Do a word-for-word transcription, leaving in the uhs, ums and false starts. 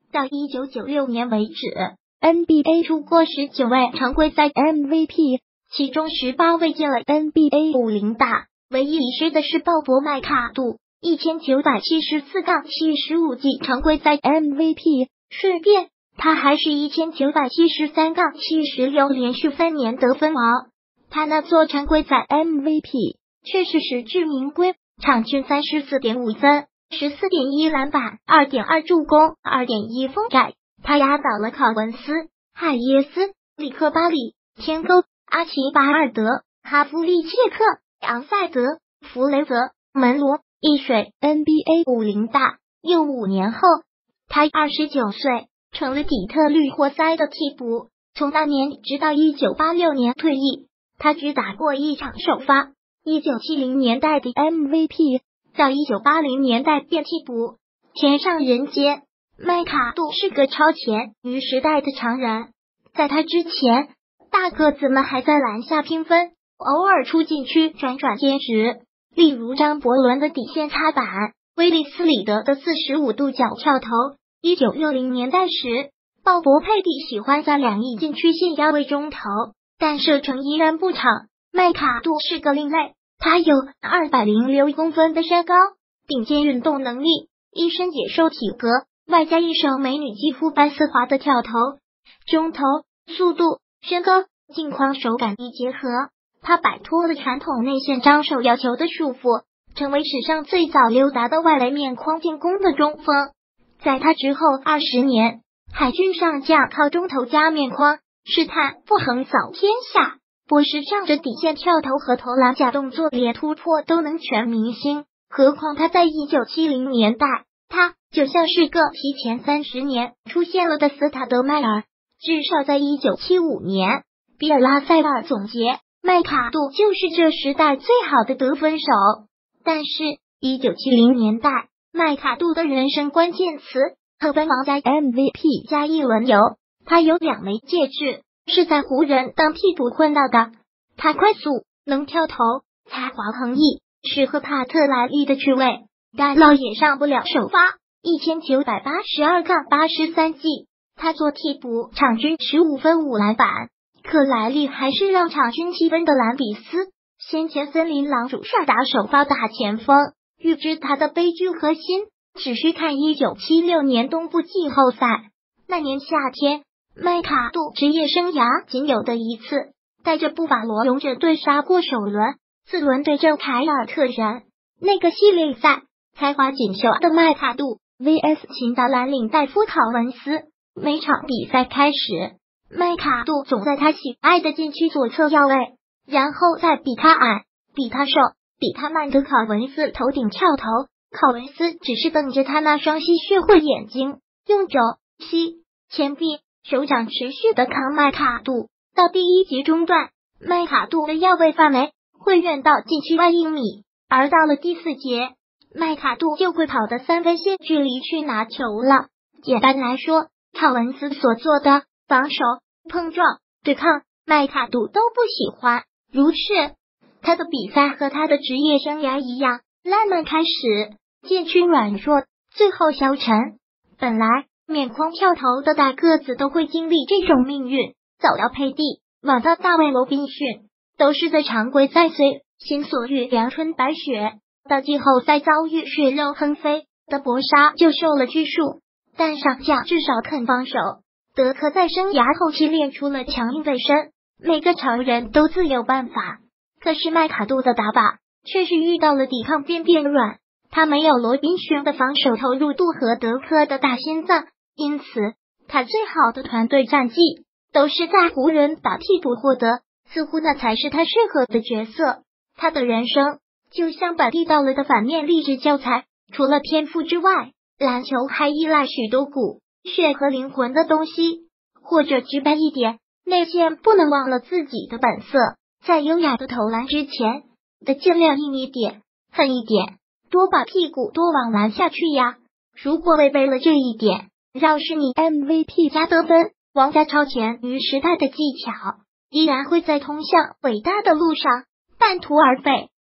到一九九六年为止 ，N B A 出过十九位常规赛 M V P， 其中十八位进了 N B A 五零大，唯一遗失的是鲍勃麦卡杜。一千九百七十四杠七十五记常规赛 M V P， 顺便他还是一千九百七十三杠七十六连续三年得分王。他那座常规赛 M V P 却是实至名归，场均 三十四点五分， 十四点一篮板， 二点二助攻， 二点一封盖。他压倒了考文斯、海耶斯、里克巴里、天勾、阿奇巴尔德、哈弗利切克、昂塞德、弗雷泽、门罗。一水 N B A 五零大，又五年后，他二十九岁，成了底特律活塞的替补。从那年直到一九八六年退役，他只打过一场首发。一九七零年代的 M V P， 到一九八零年代变替补，天上人间。麦卡杜是个超前于时代的常人，在他之前，大个子们还在篮下拼分，偶尔出禁区转转兼职。例如张伯伦的底线擦板，威利斯里德的四十五度角跳投。一九六零年代时，鲍勃佩蒂喜欢在两翼禁区线压位中投，但射程依然不长。麦卡杜是个另类，他有二百零六公分的身高，顶尖运动能力，一身野兽体格，外加一手美女肌肤般丝滑的跳投，中投、速度、身高、镜框手感一结合。他摆脱了传统内线张手要求的束缚，成为史上最早溜达的外围面框进攻的中锋。在他之后二十年，海军上将靠中投加面框试探不横扫天下，波什仗着底线跳投和投篮假动作连突破都能全明星。何况他在一九七零年代，他就像是个提前三十年出现了的斯塔德迈尔。至少在一九七五年，比尔拉塞尔总结，麦卡杜就是这时代最好的得分手。但是一九七零年代，麦卡杜的人生关键词得分王加 M V P 加一轮游。他有两枚戒指，是在湖人当替补混到的。他快速，能跳投，才华横溢，适合帕特莱利的区位，但老也上不了首发。一千九百八十二杠八十三记，他做替补，场均十五分五篮板。克莱利还是让场均七分的兰比斯，先前森林狼主帅打首发大前锋。预知他的悲剧核心，只需看一九七六年东部季后赛。那年夏天，麦卡杜职业生涯仅有的一次，带着布法罗勇者队杀过首轮，次轮对阵凯尔特人。那个系列赛，才华锦绣的麦卡杜 V S 秦达蓝领戴夫考文斯。每场比赛开始，麦卡杜总在他喜爱的禁区左侧要位，然后再比他矮、比他瘦、比他慢的考文斯头顶跳投。考文斯只是瞪着他那双吸血慧眼睛，用肘、膝、前臂、手掌持续的扛麦卡杜。到第一节中段，麦卡杜的要位范围会远到禁区外一米，而到了第四节，麦卡杜就会跑的三分线距离去拿球了。简单来说，考文斯所做的防守、碰撞、对抗，麦卡杜都不喜欢。如是，他的比赛和他的职业生涯一样，烂漫开始，禁区软弱，最后消沉。本来面框跳投的大个子都会经历这种命运，早到佩蒂，晚到大卫罗宾逊，都是在常规赛随心所欲阳春白雪，到季后赛遭遇血肉横飞的搏杀就受了拘束。但上将至少肯防守，德克在生涯后期练出了强硬背身，每个常人都自有办法。可是麦卡杜的打法却是遇到了抵抗变变软，他没有罗宾逊的防守投入度和德克的大心脏，因此他最好的团队战绩都是在湖人打替补获得，似乎那才是他适合的角色。他的人生就像把地到了的反面励志教材，除了天赋之外，篮球还依赖许多骨血和灵魂的东西。或者直白一点，内线不能忘了自己的本色，在优雅的投篮之前的尽量硬一点、狠一点，多把屁股多往篮下去呀。如果违背了这一点，饶是你 M V P 加得分王加超前于时代的技巧，依然会在通向伟大的路上半途而废。